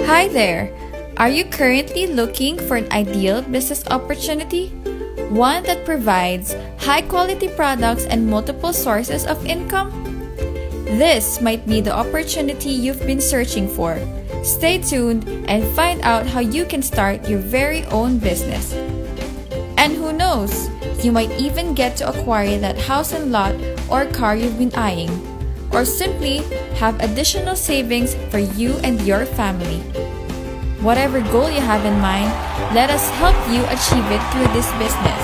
Hi there! Are you currently looking for an ideal business opportunity? One that provides high-quality products and multiple sources of income? This might be the opportunity you've been searching for. Stay tuned and find out how you can start your very own business. And who knows, you might even get to acquire that house and lot or car you've been eyeing, or simply have additional savings for you and your family. Whatever goal you have in mind, let us help you achieve it through this business.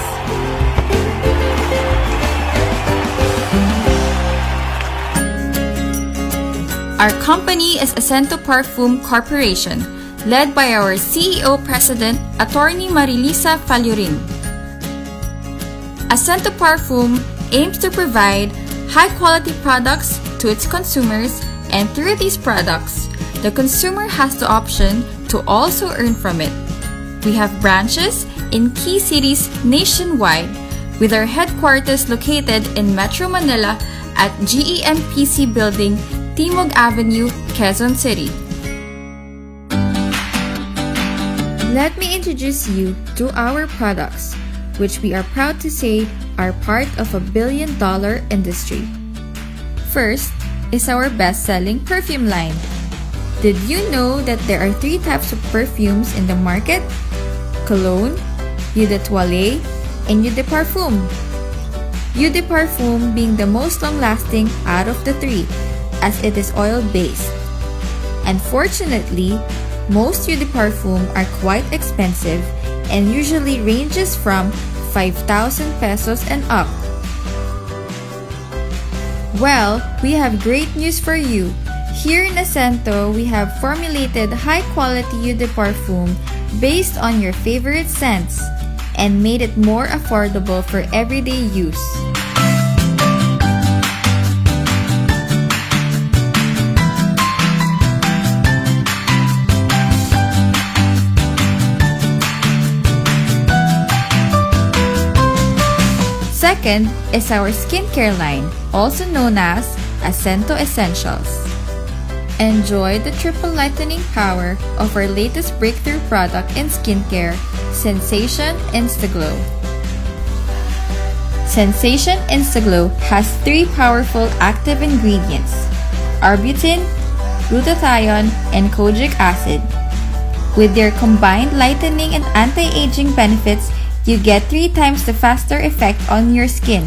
Our company is Acento Parfum Corporation, led by our CEO-President, Attorney Marilisa Falurin. Acento Parfum aims to provide high-quality products to its consumers, and through these products, the consumer has the option to also earn from it. We have branches in key cities nationwide, with our headquarters located in Metro Manila at GEMPC Building, Timog Avenue, Quezon City. Let me introduce you to our products, which we are proud to say are part of a billion-dollar industry. First is our best-selling perfume line. Did you know that there are 3 types of perfumes in the market? Cologne, Eau de Toilette, and Eau de Parfum. Eau de Parfum being the most long-lasting out of the 3, as it is oil-based. Unfortunately, most Eau de Parfum are quite expensive and usually ranges from 5,000 pesos and up. Well, we have great news for you. Here in Acento, we have formulated high-quality Eau de Parfum based on your favorite scents and made it more affordable for everyday use. Second is our skincare line, also known as Acento Essentials. Enjoy the triple lightening power of our latest breakthrough product in skincare, Sensation Instaglow. Sensation Instaglow has 3 powerful active ingredients: arbutin, glutathione, and kojic acid. With their combined lightening and anti-aging benefits, you get 3 times the faster effect on your skin.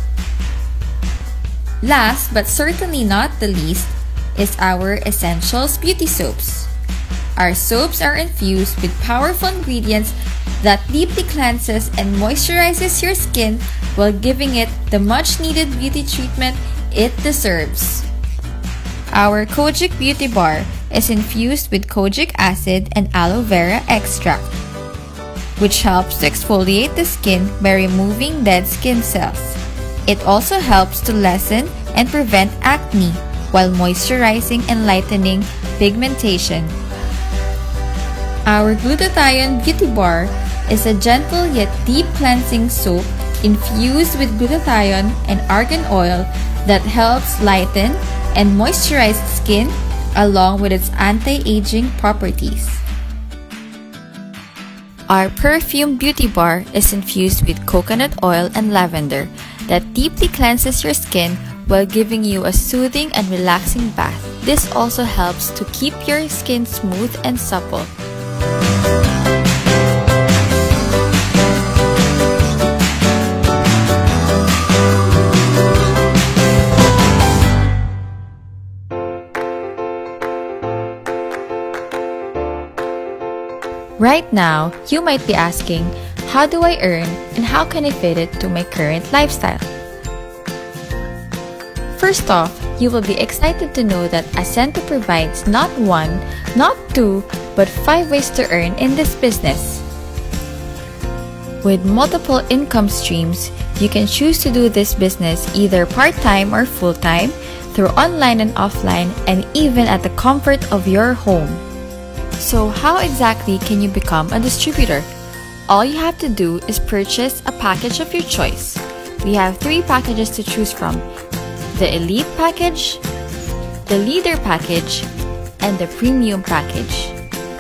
Last but certainly not the least is our Essentials Beauty Soaps. Our soaps are infused with powerful ingredients that deeply cleanses and moisturizes your skin while giving it the much needed beauty treatment it deserves. Our Kojic Beauty Bar is infused with kojic acid and aloe vera extract, which helps to exfoliate the skin by removing dead skin cells. It also helps to lessen and prevent acne while moisturizing and lightening pigmentation. Our Glutathione Beauty Bar is a gentle yet deep cleansing soap infused with glutathione and argan oil that helps lighten and moisturize the skin along with its anti-aging properties. Our Perfume Beauty Bar is infused with coconut oil and lavender that deeply cleanses your skin while giving you a soothing and relaxing bath. This also helps to keep your skin smooth and supple. Right now, you might be asking, how do I earn and how can I fit it to my current lifestyle? First off, you will be excited to know that Acento provides not 1, not 2, but 5 ways to earn in this business. With multiple income streams, you can choose to do this business either part-time or full-time, through online and offline, and even at the comfort of your home. So how exactly can you become a distributor? All you have to do is purchase a package of your choice. We have 3 packages to choose from: the Elite Package, the Leader Package, and the Premium Package.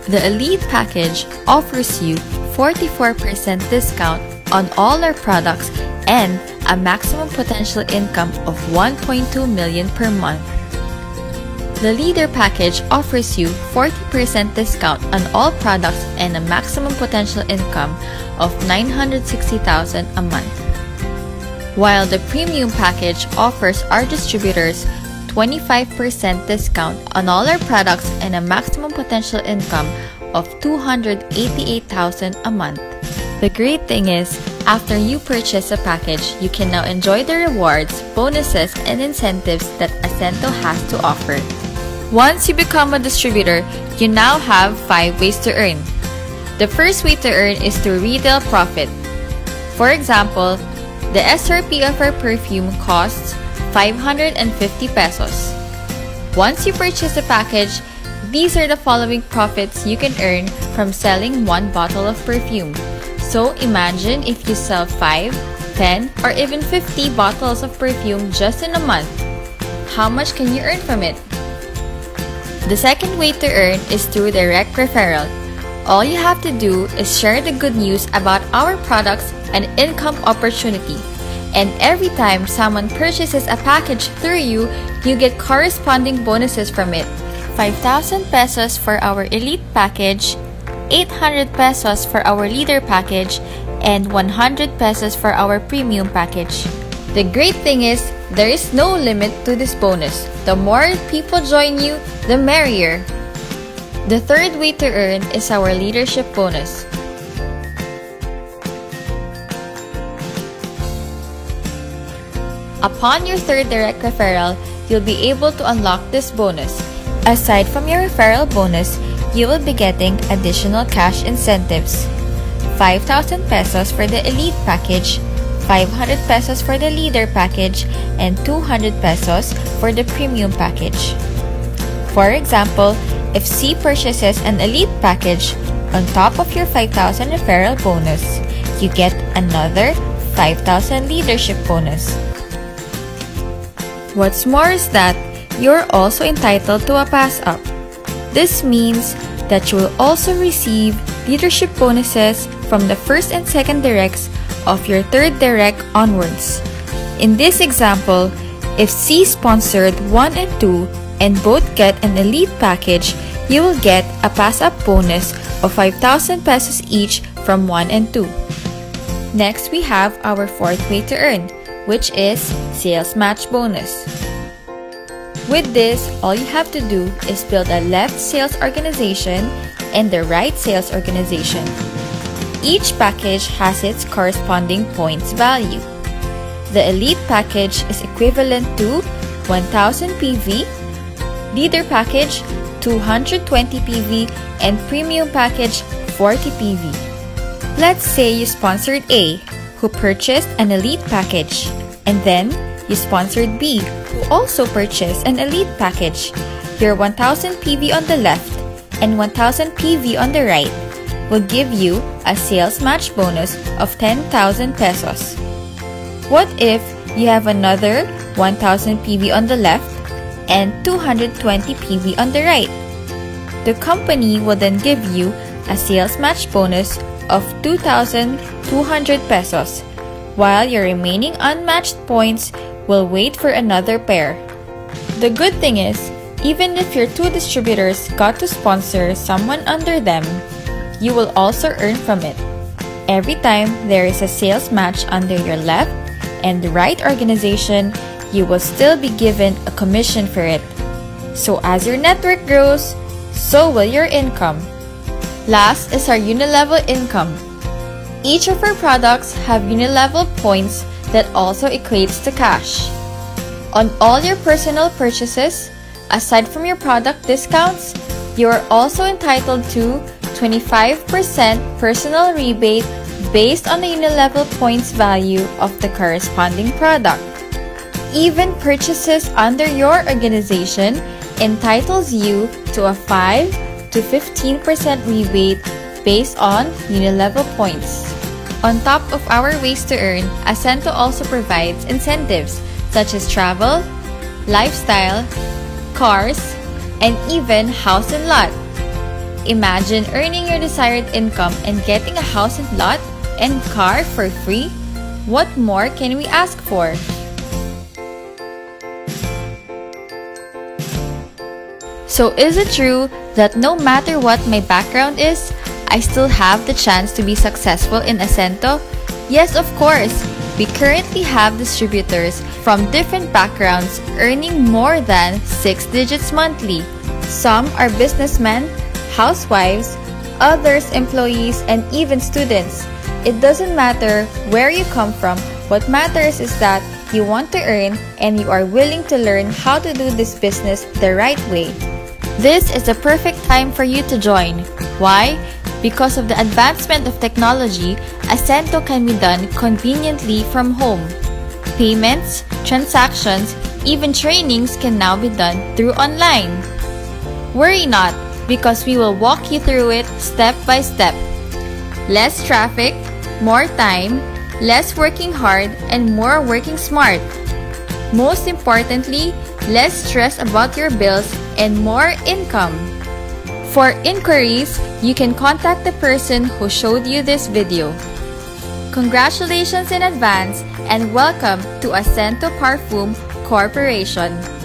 The Elite package offers you 44% discount on all our products and a maximum potential income of 1.2 million per month. The Leader package offers you 40% discount on all products and a maximum potential income of 960,000 a month. While the Premium package offers our distributors 25% discount on all our products and a maximum potential income of 288,000 a month. The great thing is, after you purchase a package, you can now enjoy the rewards, bonuses, and incentives that Ascento has to offer. Once you become a distributor, you now have 5 ways to earn. The first way to earn is through retail profit. For example, the SRP of our perfume costs 550 pesos. Once you purchase a package, these are the following profits you can earn from selling 1 bottle of perfume. So imagine if you sell 5, 10, or even 50 bottles of perfume just in a month. How much can you earn from it? The second way to earn is through direct referral. All you have to do is share the good news about our products and income opportunity. And every time someone purchases a package through you, you get corresponding bonuses from it. 5,000 pesos for our Elite package, 800 pesos for our Leader package, and 100 pesos for our Premium package. The great thing is, there is no limit to this bonus. The more people join you, the merrier. The third way to earn is our Leadership bonus. Upon your third direct referral, you'll be able to unlock this bonus. Aside from your referral bonus, you will be getting additional cash incentives. 5,000 pesos for the Elite package, 500 pesos for the Leader package, and 200 pesos for the Premium package. For example, if C purchases an Elite package, on top of your 5,000 referral bonus, you get another 5,000 Leadership bonus. What's more is that you're also entitled to a pass-up. This means that you will also receive Leadership bonuses from the first and second directs of your third direct onwards. In this example, if C sponsored 1 and 2 and both get an Elite package, you will get a pass-up bonus of 5,000 pesos each from 1 and 2. Next, we have our fourth way to earn, which is sales match bonus. With this, all you have to do is build a left sales organization and the right sales organization. Each package has its corresponding points value. The Elite package is equivalent to 1,000 PV, Leader package 220 PV, and Premium package 40 PV. Let's say you sponsored A, who purchased an Elite package, and then you sponsored B, who also purchased an Elite package. Your 1,000 PV on the left and 1,000 PV on the right will give you a sales match bonus of 10,000 pesos. What if you have another 1,000 PV on the left and 220 PV on the right? The company will then give you a sales match bonus of 2,200 pesos, while your remaining unmatched points will wait for another pair. The good thing is, even if your two distributors got to sponsor someone under them, you will also earn from it. Every time there is a sales match under your left and right organization, you will still be given a commission for it. So as your network grows, so will your income. Last is our Unilevel income. Each of our products have Unilevel points that also equates to cash. On all your personal purchases, aside from your product discounts, you are also entitled to 25% personal rebate based on the Unilevel points value of the corresponding product. Even purchases under your organization entitles you to a 5 to 15% rebate based on Unilevel points. On top of our ways to earn, Ascento also provides incentives such as travel, lifestyle, cars, and even house and lot. Imagine earning your desired income and getting a house and lot and car for free. What more can we ask for? So is it true that no matter what my background is, I still have the chance to be successful in Ascento? Yes, of course. We currently have distributors from different backgrounds earning more than 6 digits monthly. Some are businessmen, housewives, others employees, and even students. It doesn't matter where you come from. What matters is that you want to earn and you are willing to learn how to do this business the right way. This is the perfect time for you to join. Why? Because of the advancement of technology, Ascento can be done conveniently from home. Payments, transactions, even trainings can now be done through online. Worry not, because we will walk you through it step by step. Less traffic, more time, less working hard, and more working smart. Most importantly, less stress about your bills and more income. For inquiries, you can contact the person who showed you this video. Congratulations in advance and welcome to Ascento Parfum Corporation.